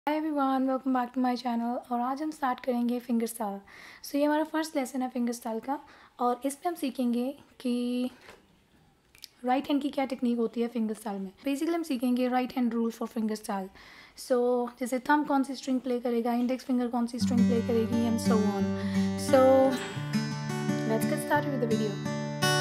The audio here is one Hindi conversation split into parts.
Hi everyone, welcome back to my channel. और आज हम स्टार्ट करेंगे फिंगर स्टाइल। सो ये हमारा फर्स्ट लेसन है फिंगर स्टाइल का, और इसमें हम सीखेंगे कि राइट हैंड की क्या टेक्निक होती है फिंगर स्टाइल में। बेसिकली हम सीखेंगे right hand rule for finger style. So जैसे थंब कौन सी स्ट्रिंग प्ले करेगा, इंडेक्स फिंगर कौन सी स्ट्रिंग प्ले करेगी, and so on. So let's get started with the video.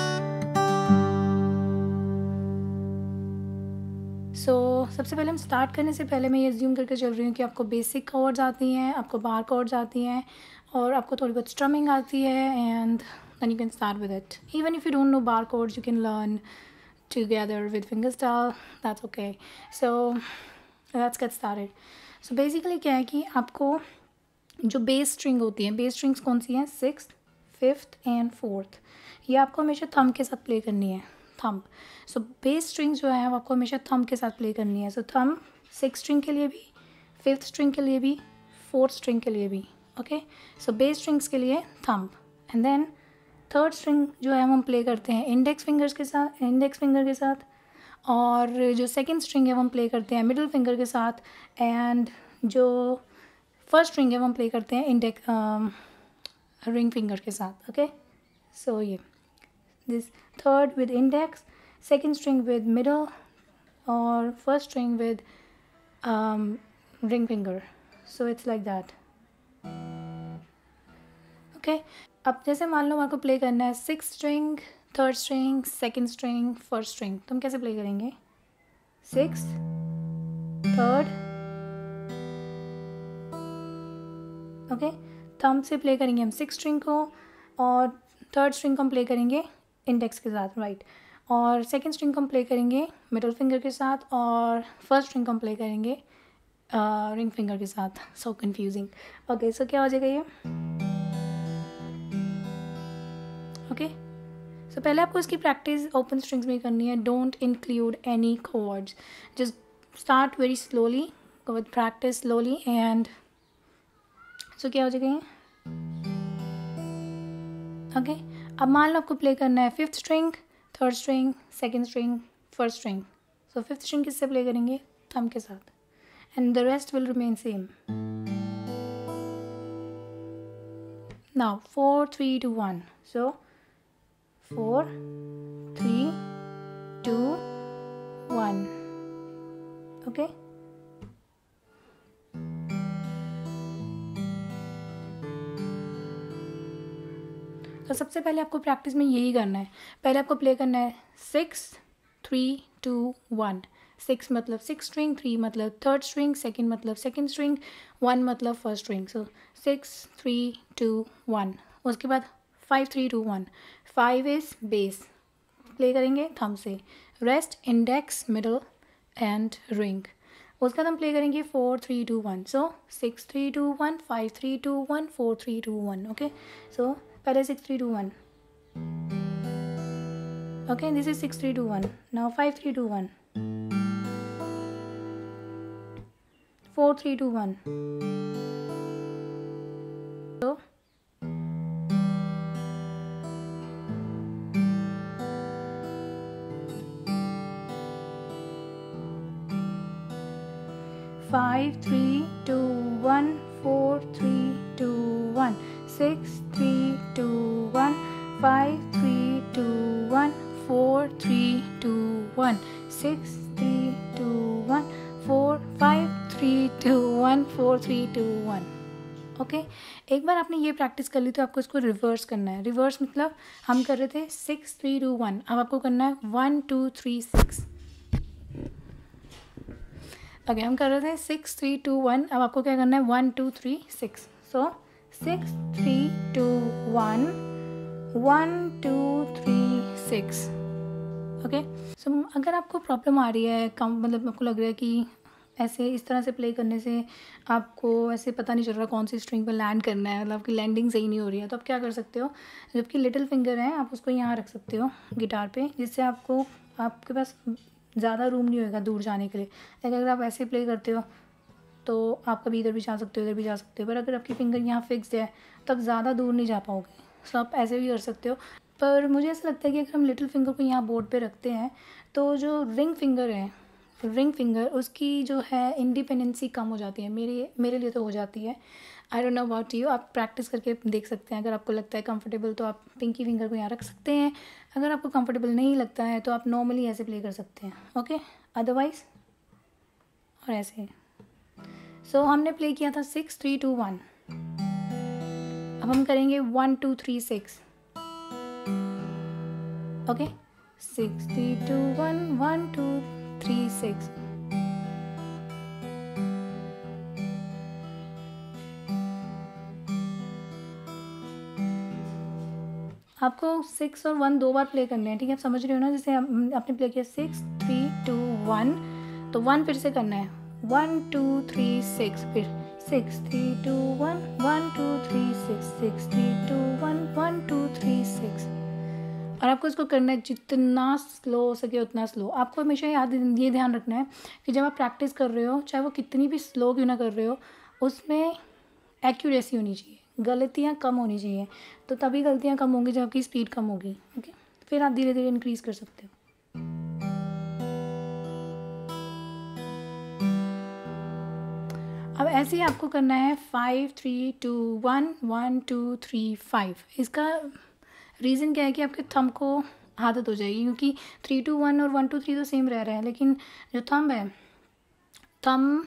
सबसे पहले हम स्टार्ट करने से पहले मैं ये एज्यूम करके चल रही हूँ कि आपको बेसिक कॉर्ड्स आती हैं, आपको बार कॉर्ड्स आती हैं, और आपको थोड़ी बहुत स्ट्रमिंग आती है, and then you can start with it. Even if you don't know bar chords, you can learn together with finger style, that's okay. So let's get started. So basically क्या है कि आपको जो बेस स्ट्रिंग होती है, बेस स्ट्रिंग्स कौन सी हैं, 6th, 5th एंड 4th, ये आपको हमेशा थंब के साथ प्ले करनी है, थंब। सो बेस स्ट्रिंग जो है वो आपको हमेशा थंब के साथ प्ले करनी है। सो थंब 6th स्ट्रिंग के लिए भी, 5th स्ट्रिंग के लिए भी, 4th स्ट्रिंग के लिए भी। ओके, सो बेस स्ट्रिंग्स के लिए thumb, and then 3rd string जो है हम प्ले करते हैं इंडेक्स फिंगर के साथ, और जो 2nd स्ट्रिंग है वो हम प्ले करते हैं मिडिल फिंगर के साथ, एंड जो 1st स्ट्रिंग है वो हम प्ले करते हैं इंडेक्स रिंग फिंगर के साथ। ओके, सो ये this 3rd with index, 2nd string with middle, or 1st string with ring finger. So it's like that. Okay, अब जैसे मान लो आपको प्ले करना है 6th string, 3rd string, 2nd string, 1st string, तो हम कैसे प्ले करेंगे? 6th, 3rd, ओके, थंब से प्ले करेंगे हम 6th string को, और 3rd string को हम प्ले करेंगे इंडेक्स के साथ, राइट, और 2nd स्ट्रिंग को हम प्ले करेंगे मिडल फिंगर के साथ, और 1st स्ट्रिंग को हम प्ले करेंगे रिंग फिंगर के साथ। So confusing. ओके, सो क्या हो जाएगा ये? ओके, सो पहले आपको इसकी प्रैक्टिस ओपन स्ट्रिंग्स में करनी है। Don't include any chords, just start very slowly with practice slowly, and so क्या हो जाएगा ये? ओके, अब मान लो आपको प्ले करना है 5th string, 3rd string, 2nd string, 1st string. So 5th string किससे प्ले करेंगे? थंब के साथ, and the rest will remain same. Now 4 3 2 1, so 4 3 2 1। Okay, तो सबसे पहले आपको प्रैक्टिस में यही करना है। पहले आपको प्ले करना है 6 3 2 1। 6 मतलब 6th स्ट्रिंग, 3 मतलब 3rd स्ट्रिंग, 2nd मतलब 2nd स्ट्रिंग, 1 मतलब 1st स्ट्रिंग। सो 6 3 2 1। उसके बाद 5 3 2 1। 5 इज बेस, प्ले करेंगे थंब से, rest index, middle and ring. उसके बाद हम प्ले करेंगे 4 3 2 1। सो 6 3 2 1, 5 3 2 1, 4 3 2 1। ओके, सो पहले 6 3 2 1। Okay, this is 6 3 2 1. Now 5 3 2 1, 4 3 2 1. So 5 3 2 1, 4 3 2 1, 6 3 2 1, 5 3 2 1, 4 3 2 1, 6 3 2 1, 4 5 3 2 1, 4 3 2 1। Okay, एक बार आपने ये प्रैक्टिस कर ली तो आपको इसको रिवर्स करना है। रिवर्स मतलब हम कर रहे थे 6 3 2 1, अब आपको करना है 1 2 3 6। ओके, हम कर रहे थे 6 3 2 1, अब आपको क्या करना है? 1 2 3 6। सो 6 3 2 1, 1 2 3 6। ओके, सो अगर आपको प्रॉब्लम आ रही है, कम मतलब आपको लग रहा है कि ऐसे इस तरह से प्ले करने से आपको ऐसे पता नहीं चल रहा कौन सी स्ट्रिंग पर लैंड करना है, मतलब आपकी लैंडिंग सही नहीं हो रही है, तो आप क्या कर सकते हो? जबकि लिटिल फिंगर है, आप उसको यहाँ रख सकते हो गिटार पे, जिससे आपको आपके पास ज़्यादा रूम नहीं होगा दूर जाने के लिए। लेकिन अगर आप ऐसे प्ले करते हो तो आप कभी इधर भी जा सकते हो, इधर भी जा सकते हो, पर अगर आपकी फिंगर यहाँ फिक्स्ड है तो आप ज़्यादा दूर नहीं जा पाओगे। सो आप ऐसे भी कर सकते हो, पर मुझे ऐसा लगता है कि अगर हम लिटिल फिंगर को यहाँ बोर्ड पे रखते हैं तो जो रिंग फिंगर है रिंग फिंगर, उसकी जो है इंडिपेंडेंसी कम हो जाती है, मेरे लिए तो हो जाती है। I don't know about you, आप प्रैक्टिस करके देख सकते हैं। अगर आपको लगता है कंफर्टेबल तो आप पिंकी फिंगर को यहाँ रख सकते हैं, अगर आपको कंफर्टेबल नहीं लगता है तो आप नॉर्मली ऐसे प्ले कर सकते हैं, ओके। अदरवाइज और ऐसे। सो हमने प्ले किया था 6 3 2 1। अब हम करेंगे 1 2 3 6, ओके। 6 3 2 1 1 2 3 6। आपको 6 और 1 2 बार प्ले करने हैं, ठीक है। आप समझ रहे हो ना, जैसे आपने प्ले किया 6 3 2 1, तो 1 फिर से करना है, 1 2 3 6, फिर 6 3 2 1 1 2 3 6 6 3 2 1 1 2 3 6। और आपको इसको करना है जितना स्लो हो सके उतना स्लो। आपको हमेशा ये ध्यान रखना है कि जब आप प्रैक्टिस कर रहे हो, चाहे वो कितनी भी स्लो क्यों ना कर रहे हो, उसमें एक्यूरेसी होनी चाहिए, गलतियाँ कम होनी चाहिए। तो तभी गलतियाँ कम होंगी जब आपकी स्पीड कम होगी, ओके। फिर आप धीरे धीरे इंक्रीज़ कर सकते हो। अब ऐसे ही आपको करना है 5 3 2 1 1 2 3 5। इसका रीज़न क्या है कि आपके थंब को आदत हो जाएगी, क्योंकि 3 2 1 और 1 2 3 तो सेम रह रहे हैं, लेकिन जो थंब है, थंब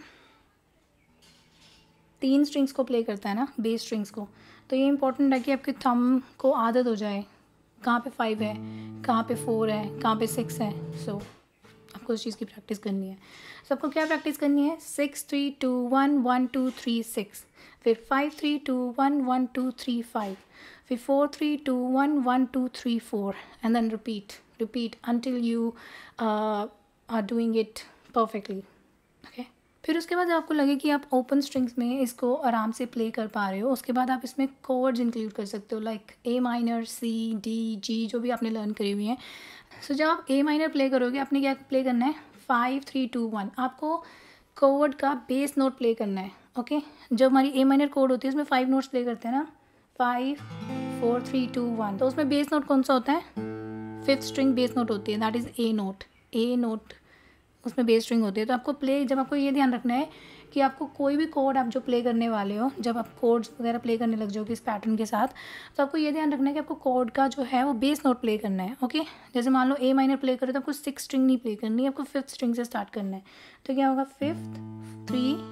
3 स्ट्रिंग्स को प्ले करता है ना, बेस स्ट्रिंग्स को। तो ये इंपॉर्टेंट है कि आपके थंब को आदत हो जाए कहाँ पे 5 है, कहाँ पे 4 है, कहाँ पे 6 है। सो आपको उस चीज़ की प्रैक्टिस करनी है। सो आपको क्या प्रैक्टिस करनी है, 6 3 2 1 1 2 3 6, फिर 5 3 2 1 1 2 3 5, फिर 4 3 2 1 1 2 3 4, and then repeat until you are doing it perfectly, okay। फिर उसके बाद आपको लगे कि आप ओपन स्ट्रिंग्स में इसको आराम से प्ले कर पा रहे हो, उसके बाद आप इसमें कॉर्ड्स इंक्लूड कर सकते हो, like A minor, C, D, G, जो भी आपने लर्न करी हुई हैं। सो जब आप ए माइनर प्ले करोगे, आपने क्या प्ले करना है, 5 3 2 1। आपको कॉर्ड का बेस नोट प्ले करना है, ओके। जब हमारी ए माइनर कॉर्ड होती है उसमें 5 नोट्स प्ले करते हैं ना, 5 4 3 2 1। तो उसमें बेस नोट कौन सा होता है, 5th स्ट्रिंग बेस नोट होती है, दैट इज़ ए नोट, उसमें बेस स्ट्रिंग होती है। तो आपको जब आपको ये ध्यान रखना है कि आपको कोई भी कोड आप जो प्ले करने वाले हो, जब आप कोड्स वगैरह प्ले करने लग जाओगे इस पैटर्न के साथ, तो आपको ये ध्यान रखना है कि आपको कोड का जो है वो बेस नोट प्ले करना है, ओके। जैसे मान लो ए माइनर प्ले करो तो आपको 6 स्ट्रिंग नहीं प्ले करनी है, आपको 5th स्ट्रिंग से स्टार्ट करना है। तो क्या होगा, 5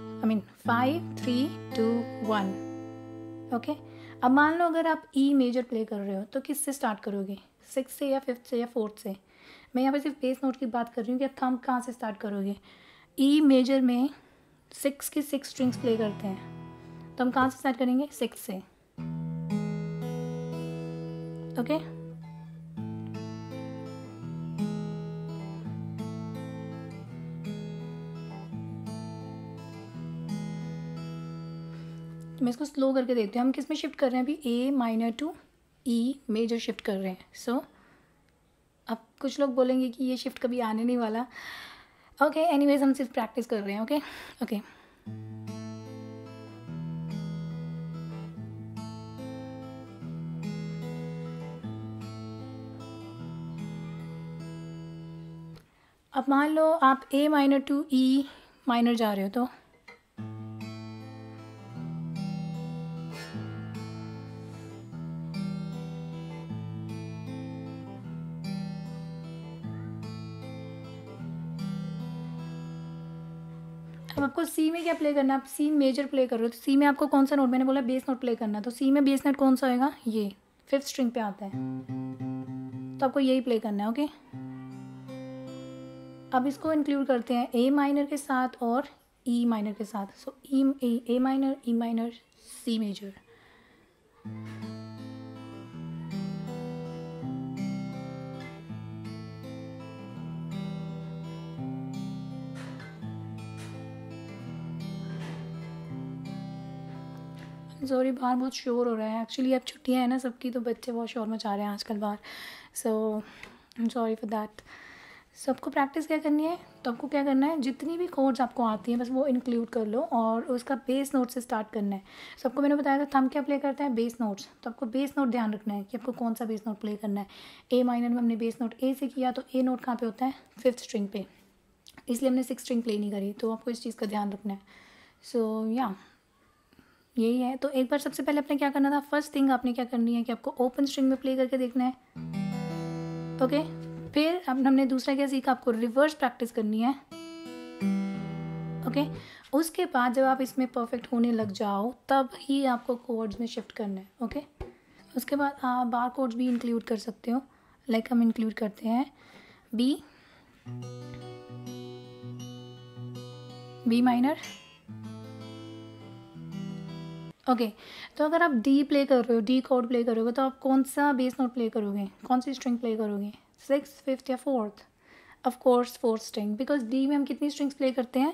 3 2 1, ओके। अब मान लो अगर आप ई मेजर प्ले कर रहे हो तो किससे स्टार्ट करोगे, 6 से या 5th से या 4th से। मैं यहाँ पे सिर्फ बेस नोट की बात कर रही हूँ कि आप थंब कहाँ से स्टार्ट करोगे। ई मेजर में 6 की 6 स्ट्रिंग्स प्ले करते हैं, तो हम कहाँ से स्टार्ट करेंगे, 6 से, ओके। मैं इसको स्लो करके देती हूँ। हम किस में शिफ्ट कर रहे हैं अभी, A minor to E major shift कर रहे हैं। सो अब कुछ लोग बोलेंगे कि ये शिफ्ट कभी आने नहीं वाला, ओके। एनीवेज हम सिर्फ प्रैक्टिस कर रहे हैं, ओके। अब मान लो आप A minor to E minor जा रहे हो, तो अब आपको सी में क्या प्ले करना है, आप सी मेजर प्ले कर रहे हो, तो सी में आपको कौन सा नोट, मैंने बोला बेस नोट प्ले करना है, तो सी में बेस नोट कौन सा होएगा, ये 5th स्ट्रिंग पे आता है, तो आपको यही प्ले करना है, ओके। अब इसको इंक्लूड करते हैं ए माइनर के साथ और ई माइनर के साथ। So A minor, E minor, C major. Sorry, बाहर बहुत शोर हो रहा है। एक्चुअली अब छुट्टियां हैं ना सबकी, तो बच्चे बहुत शोर मचा रहे हैं आजकल बाहर। So I am sorry for that. सबको प्रैक्टिस क्या करनी है, तो आपको क्या करना है, जितनी भी कोड्स आपको आती हैं बस वो इंक्लूड कर लो और उसका बेस नोट से स्टार्ट करना है। सबको मैंने बताया था थंब क्या प्ले करता है, बेस नोट्स। तो आपको बेस नोट ध्यान रखना है कि आपको कौन सा बेस नोट प्ले करना है। ए माइनर में हमने बेस नोट ए से किया, तो ए नोट कहाँ पे होता है, 5th स्ट्रिंग पे। इसलिए हमने 6 स्ट्रिंग प्ले नहीं करी, तो आपको इस चीज़ का ध्यान रखना है। सो या यही है। तो एक बार सबसे पहले आपने क्या करना था, फर्स्ट थिंग आपने क्या करनी है कि आपको ओपन स्ट्रिंग में प्ले करके देखना है, ओके। फिर अब हमने दूसरा क्या सीखा, आपको रिवर्स प्रैक्टिस करनी है, ओके। उसके बाद जब आप इसमें परफेक्ट होने लग जाओ तब ही आपको कोड्स में शिफ्ट करना है, ओके। उसके बाद आप बार कोड्स भी इंक्लूड कर सकते हो, लाइक हम इंक्लूड करते हैं बी माइनर, ओके। तो अगर आप डी प्ले कर रहे हो, डी कोड प्ले करोगे, तो आप कौन सा बेस नोट प्ले करोगे, कौन सी स्ट्रिंग प्ले करोगे, 6th, 5th या 4th? Of course 4th string, because D में हम कितनी स्ट्रिंग्स प्ले करते हैं,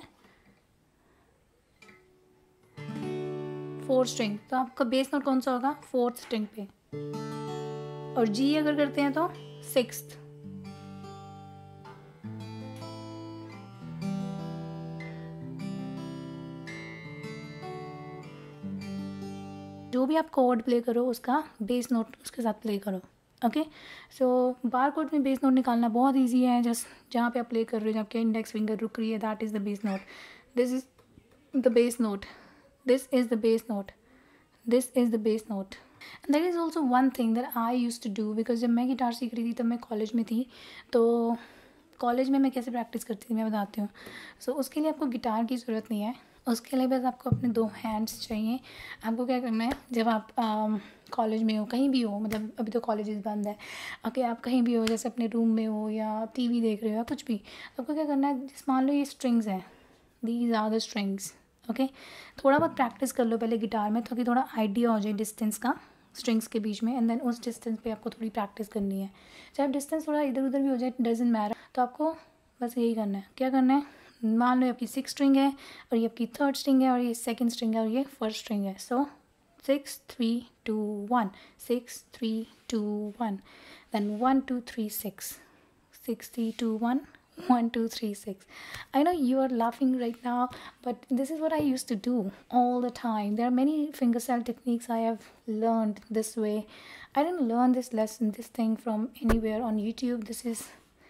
4 स्ट्रिंग। तो आपका बेस नोट कौन सा होगा, 4th स्ट्रिंग पे। और जी अगर करते हैं तो 6th। जो भी आप कोड प्ले करो उसका बेस नोट उसके साथ प्ले करो, ओके। सो बार कोड में बेस नोट निकालना बहुत इजी है, जस्ट जहाँ पे आप प्ले कर रहे हो, जहाँ आपके इंडेक्स फिंगर रुक रही है, that is the bass note, this is the bass note, this is the bass note, this is the bass note. That is also one thing that I use to do, because जब मैं गिटार सीख रही थी तब मैं कॉलेज में थी। तो कॉलेज में मैं कैसे प्रैक्टिस करती थी मैं बताती हूँ। सो उसके लिए आपको गिटार की ज़रूरत नहीं है, उसके लिए बस आपको अपने 2 हैंड्स चाहिए। आपको क्या करना है, जब आप कॉलेज में हो, कहीं भी हो, मतलब अभी तो कॉलेजेस बंद है, ओके, आप कहीं भी हो, जैसे अपने रूम में हो या टीवी देख रहे हो या कुछ भी, तो आपको क्या करना है, जैसे मान लो ये स्ट्रिंग्स हैं, these are the strings, okay. थोड़ा बहुत प्रैक्टिस कर लो पहले गिटार में, ताकि थोड़ा आइडिया हो जाए डिस्टेंस का स्ट्रिंग्स के बीच में, एंड देन उस डिस्टेंस पे आपको थोड़ी प्रैक्टिस करनी है। चाहे डिस्टेंस थोड़ा इधर उधर भी हो जाए, डजंट मैटर। तो आपको बस यही करना है, क्या करना है, मान लो ये आपकी 6 स्ट्रिंग है और ये आपकी 3rd स्ट्रिंग है और ये 2nd स्ट्रिंग है और ये 1st स्ट्रिंग है। सो 6 3 2 1, 6 3 2 1, then 1 2 3 6, 6 3 2 1, 1 2 3 6. I know you are laughing right now, but this is what I used to do all the time. There are many fingerstyle techniques I have learned this way. I didn't learn this lesson, this thing from anywhere on YouTube. This is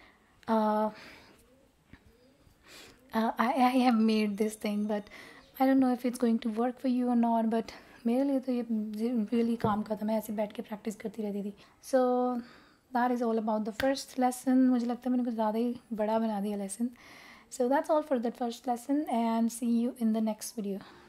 I have made this thing, but I don't know if it's going to work for you or not. But मेरे लिए तो ये really काम का था, मैं ऐसे बैठ के प्रैक्टिस करती रहती थी। So that is all about the first lesson. मुझे लगता है मैंने कुछ ज़्यादा ही बड़ा बना दिया lesson. So that's all for the first lesson, and see you in the next video.